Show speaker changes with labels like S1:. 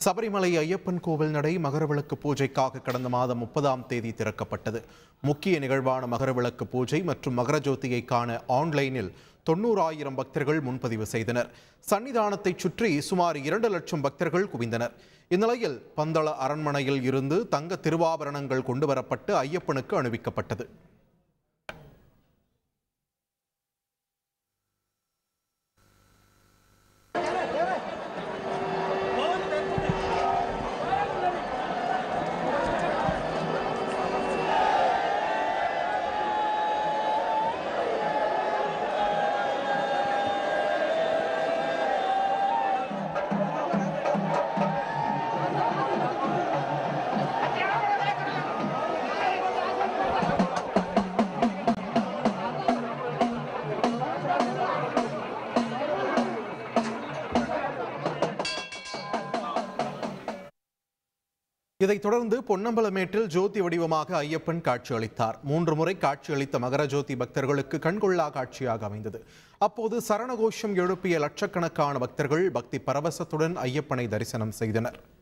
S1: சபரிமலை ஐயப்பன் கோவில் நடை மகரவிளக்கு பூஜைக்காக கடந்த மாதம் 30ஆம் தேதி திறக்கப்பட்டது. முக்கிய நிகழ்வான மகரவிளக்கு பூஜை மற்றும் மகரஜோதியை காண ஆன்லைனில் 90,000 பக்தர்கள் முன்பதிவு செய்தனர். சன்னிதானத்தைச் சுற்றி சுமார் 2 லட்சம் பக்தர்கள் குவிந்தனர். இந்நிலையில் பந்தள அரண்மனையில் இருந்து தங்க திருவாபரணங்கள் கொண்டுவரப்பட்டு ஐயப்பனுக்கு அணிவிக்கப்பட்டது. இதைத் தொடர்ந்து பொன்னம்பலமேட்டில் ஜோதி வடிவமாக ஐயப்பன் காட்சியளித்தார். 3 முறை காட்சியளித்த மகரஜோதி பக்தர்களுக்கு கண்கொள்ளா காட்சியாக அமைந்தது. அப்போது சரணகோஷம் எழுப்பிய லட்சக்கணக்கான பக்தர்கள் பக்தி பரவசத்துடன் ஐயப்பனை தரிசனம் செய்தனர்.